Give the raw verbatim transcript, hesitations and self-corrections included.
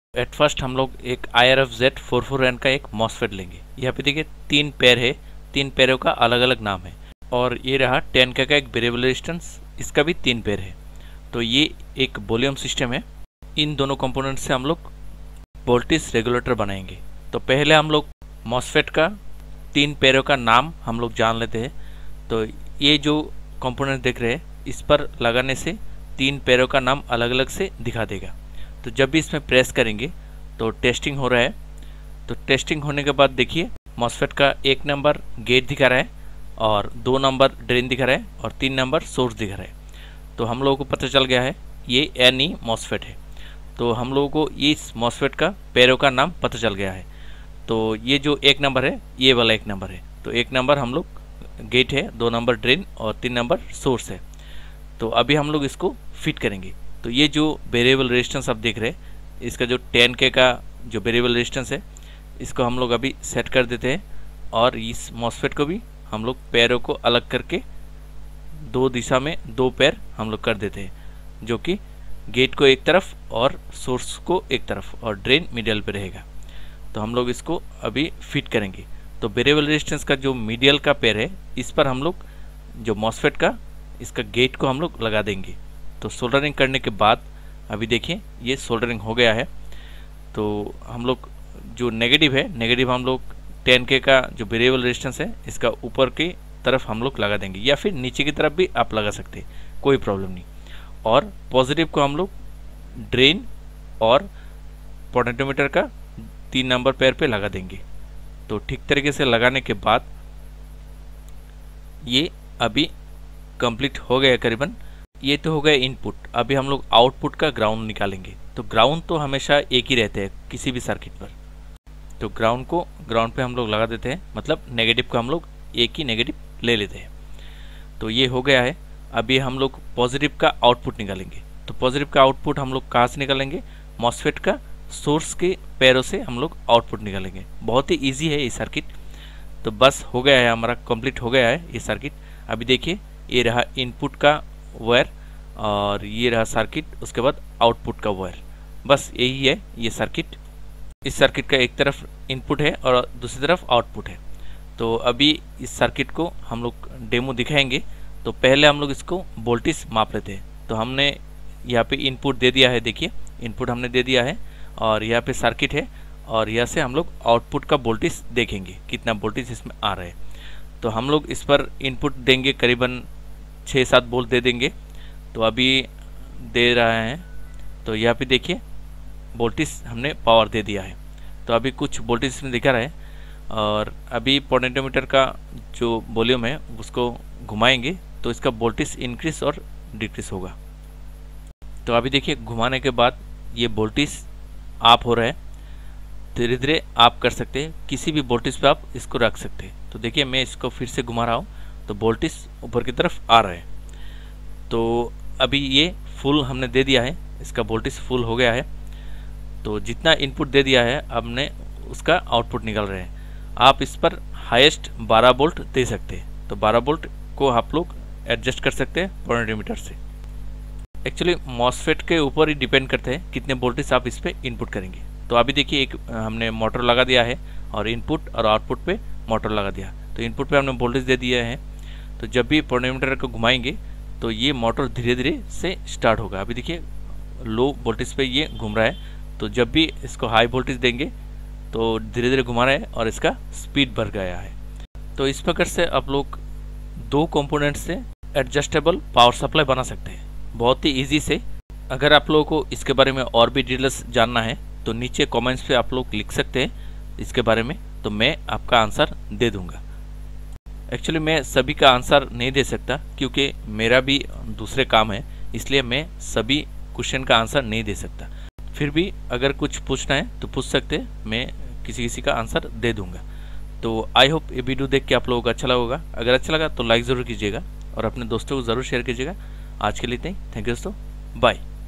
At first हम लोग एक I R F Z four four N का एक मॉसफेट लेंगे। यहाँ पे देखिए तीन पेयर है, तीन पेयरों का अलग अलग नाम है। और ये रहा टेन के का एक वेरिएबल रेजिस्टेंस, इसका भी तीन पेयर है। तो ये एक वॉल्यूम सिस्टम है। इन दोनों कंपोनेंट से हम लोग वोल्टेज रेगुलेटर बनाएंगे। तो पहले हम लोग मॉसफेट का तीन पेयरों का नाम हम लोग जान लेते हैं। तो ये जो कंपोनेंट देख रहे हैं, इस पर लगाने से तीन पेयरों का नाम अलग अलग से दिखा देगा। तो जब भी इसमें प्रेस करेंगे तो टेस्टिंग हो रहा है। तो टेस्टिंग होने के बाद देखिए मॉसफेट का एक नंबर गेट दिखा रहा है और दो नंबर ड्रेन दिखा रहा है और तीन नंबर सोर्स दिखा रहा है। तो हम लोगों को पता चल गया है ये एन ई मॉसफेट है। तो हम लोगों को इस मॉसफेट का पेयरों का नाम पता चल गया है। तो ये जो एक नंबर है, ये वाला एक नंबर है। तो एक नंबर हम लोग गेट है, दो नंबर ड्रेन और तीन नंबर सोर्स है। तो अभी हम लोग इसको फिट करेंगे। तो ये जो वेरिएबल रेजिस्टेंस आप देख रहे हैं, इसका जो टेन के का जो वेरिएबल रेजिस्टेंस है, इसको हम लोग अभी सेट कर देते हैं। और इस मॉसफेट को भी हम लोग पैरों को अलग करके दो दिशा में दो पैर हम लोग कर देते हैं, जो कि गेट को एक तरफ और सोर्स को एक तरफ और ड्रेन मिडिल पे रहेगा। तो हम लोग इसको अभी फिट करेंगे। तो वेरिएबल रेजिस्टेंस का जो मिडिल का पैर है, इस पर हम लोग जो मॉसफेट का इसका गेट को हम लोग लगा देंगे। तो सोल्डरिंग करने के बाद अभी देखिए ये सोल्डरिंग हो गया है। तो हम लोग जो नेगेटिव है, नेगेटिव हम लोग टेन के का जो वेरिएबल रेजिस्टेंस है, इसका ऊपर की तरफ हम लोग लगा देंगे, या फिर नीचे की तरफ भी आप लगा सकते हैं, कोई प्रॉब्लम नहीं। और पॉजिटिव को हम लोग ड्रेन और पोटेंशियोमीटर का तीन नंबर पैर पे लगा देंगे। तो ठीक तरीके से लगाने के बाद ये अभी कंप्लीट हो गया करीबन। ये तो हो गया इनपुट। अभी हम लोग आउटपुट का ग्राउंड निकालेंगे। तो ग्राउंड तो हमेशा एक ही रहते हैं किसी भी सर्किट पर। तो ग्राउंड को ग्राउंड पे हम लोग लगा देते हैं, मतलब नेगेटिव को हम लोग एक ही नेगेटिव ले लेते हैं। तो ये हो गया है। अभी हम लोग पॉजिटिव का आउटपुट निकालेंगे। तो पॉजिटिव का आउटपुट हम लोग कहाँ से निकालेंगे? मॉसफेट का सोर्स के पैरों से हम लोग आउटपुट निकालेंगे। बहुत ही ईजी है ये सर्किट। तो बस हो गया है, हमारा कंप्लीट हो गया है ये सर्किट। अभी देखिए ये रहा इनपुट का वायर और ये रहा सर्किट, उसके बाद आउटपुट का वायर। बस यही है ये सर्किट। इस सर्किट का एक तरफ इनपुट है और दूसरी तरफ आउटपुट है। तो अभी इस सर्किट को हम लोग डेमो दिखाएंगे। तो पहले हम लोग इसको वोल्टेज माप लेते हैं। तो हमने यहाँ पे इनपुट दे दिया है, देखिए इनपुट हमने दे दिया है और यहाँ पे सर्किट है और यहाँ से हम लोग आउटपुट का वोल्टेज देखेंगे कितना वोल्टेज इसमें आ रहा है। तो हम लोग इस पर इनपुट देंगे, करीबन छः सात वोल्ट दे देंगे। तो अभी दे रहा है। तो यहाँ पे देखिए वोल्टेज हमने पावर दे दिया है। तो अभी कुछ वोल्टेज इसमें दिखा रहा है। और अभी पोटेंशियोमीटर का जो वॉल्यूम है उसको घुमाएंगे तो इसका वोल्टेज इंक्रीज और डिक्रीज होगा। तो अभी देखिए घुमाने के बाद ये वोल्टेज आप हो रहा है। धीरे धीरे आप कर सकते हैं, किसी भी वोल्टेज पे आप इसको रख सकते हैं। तो देखिए मैं इसको फिर से घुमा रहा हूँ तो वोल्टेज ऊपर की तरफ आ रहा है। तो अभी ये फुल हमने दे दिया है, इसका वोल्टेज फुल हो गया है। तो जितना इनपुट दे दिया है हमने उसका आउटपुट निकल रहे हैं। आप इस पर हाईएस्ट बारह वोल्ट दे सकते हैं। तो बारह वोल्ट को आप लोग एडजस्ट कर सकते हैं पोटेंशियोमीटर से। एक्चुअली मॉसफेट के ऊपर ही डिपेंड करते हैं कितने वोल्टेज आप इस पर इनपुट करेंगे। तो अभी देखिए एक हमने मोटर लगा दिया है और इनपुट और आउटपुट पे मोटर लगा दिया। तो इनपुट पे हमने वोल्टेज दे दिया है। तो जब भी पोटेंशियोमीटर को घुमाएंगे तो ये मोटर धीरे धीरे से स्टार्ट होगा। अभी देखिए लो वोल्टेज पे ये घूम रहा है। तो जब भी इसको हाई वोल्टेज देंगे तो धीरे धीरे घुमा रहा है और इसका स्पीड बढ़ गया है। तो इस प्रकार से आप लोग दो कंपोनेंट से एडजस्टेबल पावर सप्लाई बना सकते हैं बहुत ही ईजी से। अगर आप लोगों को इसके बारे में और भी डिटेल्स जानना है तो नीचे कमेंट्स पे आप लोग लिख सकते हैं इसके बारे में, तो मैं आपका आंसर दे दूंगा। एक्चुअली मैं सभी का आंसर नहीं दे सकता क्योंकि मेरा भी दूसरे काम है, इसलिए मैं सभी क्वेश्चन का आंसर नहीं दे सकता। फिर भी अगर कुछ पूछना है तो पूछ सकते हैं, मैं किसी किसी का आंसर दे दूंगा। तो आई होप ये वीडियो देख के आप लोगों को अच्छा लगा होगा। अगर अच्छा लगा तो लाइक ज़रूर कीजिएगा और अपने दोस्तों को ज़रूर शेयर कीजिएगा। आज के लिए इतना ही। थैंक यू दोस्तों, बाय।